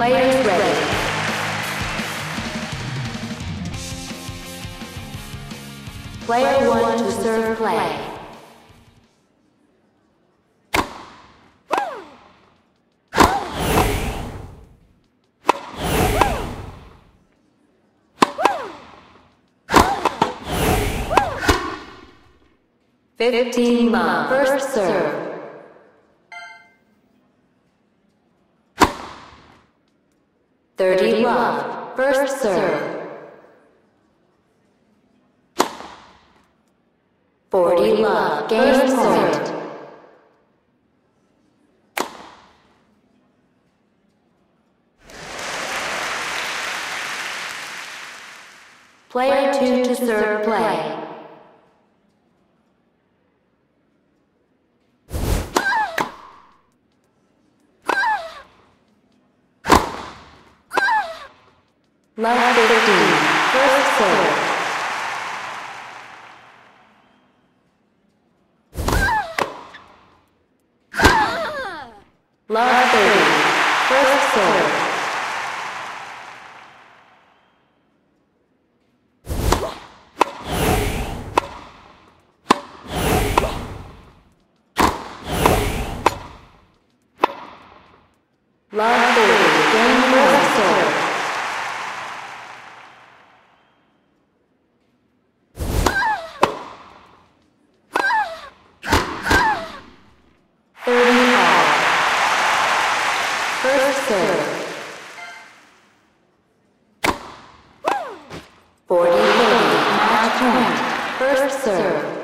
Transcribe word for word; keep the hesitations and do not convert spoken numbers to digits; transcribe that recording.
Players ready. Player one to serve play. Fifteen love. First serve. Thirty love. First serve. Forty love. Game point. Player two to serve play. Love fifteen. First serve. Love thirty. First serve. Love thirty. Game first serve. First serve. Forty thirty. Match point. First serve.